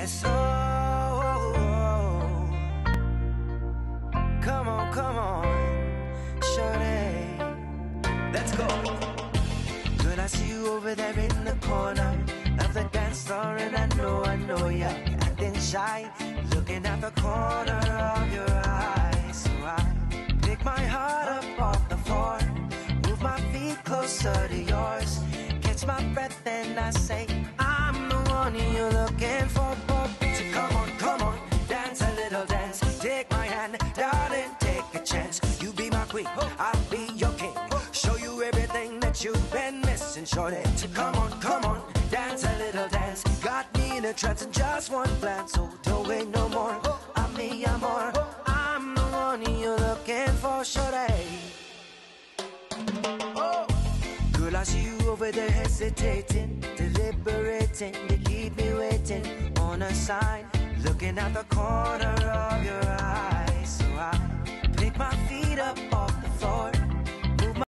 Yes, oh, come on, shorty, let's go. Girl, I see you over there in the corner of the dance floor, and I know you're acting shy, looking at the corner of your eye. So I pick my heart up off the floor, move my feet closer to yours, catch my breath and I say, I'm the one you're looking for. So come on, dance a little dance. Take my hand, darling, take a chance. You be my queen, I'll be your king. Show you everything that you've been missing, shorty. So come on, dance a little dance. Got me in a trance in just one glance. So don't wait no more, I'm me, I'm more. I'm the one you're looking for, shorty. Oh. Girl, I see you over there hesitating, deliberating. You keep me waiting on a sign, looking at the corner of your